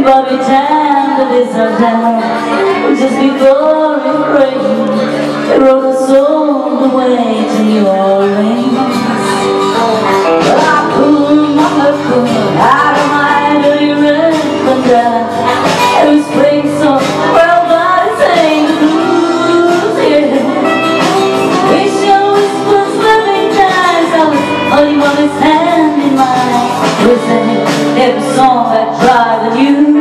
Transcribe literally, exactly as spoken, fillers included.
Bobby Tan, the days are down. Just before it rained, they rode us all the way to New Orleans. I pulled my knuckle out of my dirty red bandana. It was playing so well, but it sang the blues, yeah. We sure was living times. I was holding Mommy's hand in mine. We sang every song that drive and you.